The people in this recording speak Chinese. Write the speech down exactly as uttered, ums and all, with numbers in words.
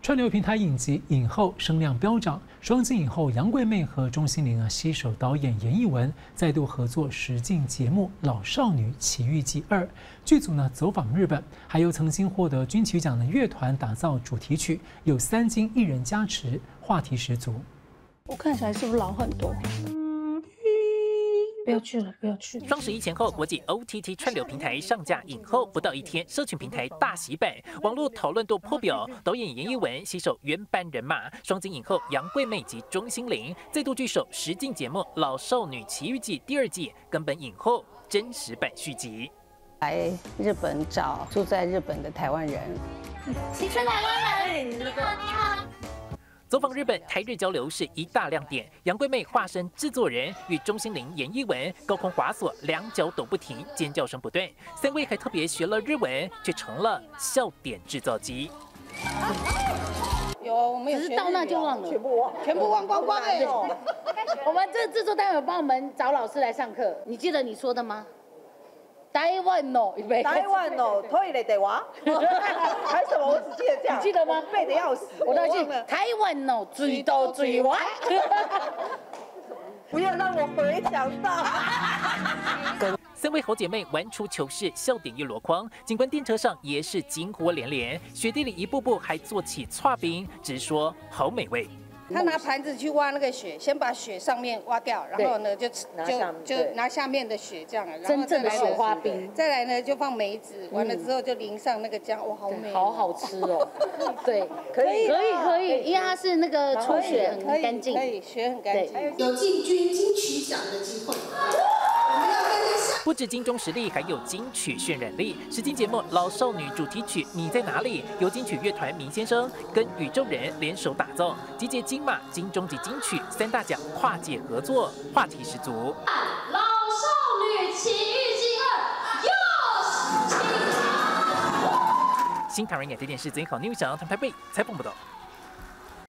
串流平台影集影后声量飙涨，双金影后杨贵媚和钟欣凌啊携手导演严艺文再度合作实境节目《老少女奇遇记二》。剧组呢走访日本，还由曾经获得金曲奖的乐团打造主题曲，有三金艺人加持，话题十足。 我看起来是不是老很多？不要去了，不要去了。 双十一前后，国际 O T T 串流平台上架影后不到一天，社群平台大洗版，网络讨论度破表。导演严艺文携手原班人马，双金影后杨贵媚及钟欣凌再度聚首实境节目《老少女奇遇记》第二季，根本影后真实版续集。 来日本找住在日本的台湾人， 你是台湾人，你好，你好。 走访日本，台日交流是一大亮点。杨贵媚化身制作人，与钟欣凌、严艺文高空滑索，两脚抖不停，尖叫声不断。三位还特别学了日文，却成了笑点制造机。 有，我们有， 只是到那就忘了， 全部忘，全部忘光光了。 我们这制作单位有帮我们找老师来上课，你记得你说的吗？台湾哦， 台湾哦，トイレでは？还什么？我只记得这样。 你记得吗？ 背得要死。 我都记得。台湾哦，最多最歪。 不要让我回想到。 三位好姐妹玩出糗事，笑点一箩筐。尽管电车上也是惊呼连连，雪地里一步步还做起剉冰，直说好美味。 他拿盘子去挖那个雪，先把雪上面挖掉，然后呢就就就拿下面的雪这样，然后真正的雪花冰。 再来呢就放梅子，完了之后就淋上那个姜，哇，好美， 好好吃哦。对， 可以可以可以，因为它是那个出血很干净， 可以雪很干净， 有进军金曲奖的机会。 不止金钟实力，还有金曲渲染力。实境节目《老少女》主题曲《你在哪里》由金曲乐团明先生跟宇宙人联手打造，集结金马、金钟及金曲三大奖跨界合作，话题十足。 老少女奇遇记二又是新唐人亚太电视最好 news 台北采访报道。